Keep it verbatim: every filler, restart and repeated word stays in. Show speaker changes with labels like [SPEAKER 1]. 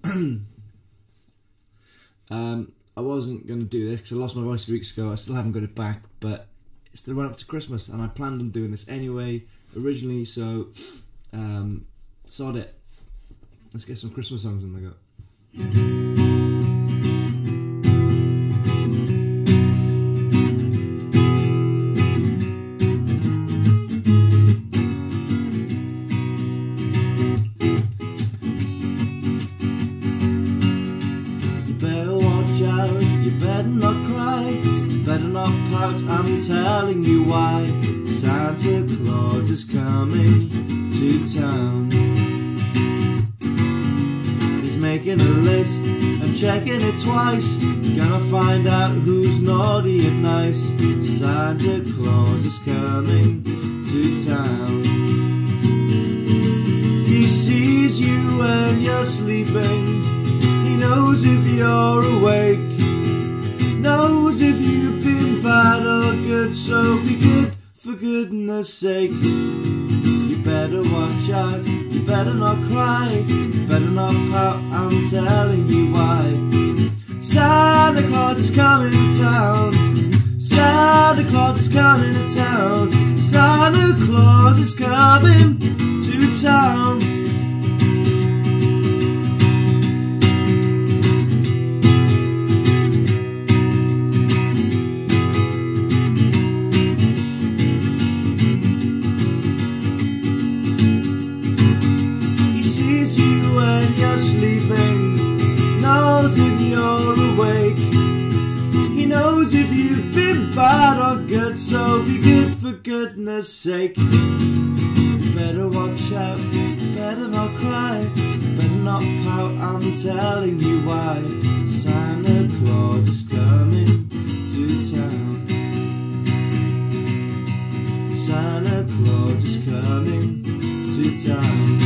[SPEAKER 1] um, I wasn't going to do this because I lost my voice a few weeks ago. I still haven't got it back, but it's the run up to Christmas, and I planned on doing this anyway originally. So, um, sod it. Let's get some Christmas songs in the go.
[SPEAKER 2] Better not cry, better not pout, I'm telling you why. Santa Claus is coming to town. He's making a list and checking it twice, gonna find out who's naughty and nice. Santa Claus is coming to town. He sees you when you're sleeping, he knows if you're awake, knows if you've been bad or good, so be good for goodness sake. You better watch out, you better not cry, you better not pout, I'm telling you why. Santa Claus is coming to town, Santa Claus is coming to town, Santa Claus is coming to town. When you're sleeping, knows if you're awake, he knows if you've been bad or good, so be good for goodness sake. You better watch out, better not cry, better not pout, I'm telling you why. Santa Claus is coming to town, Santa Claus is coming to town.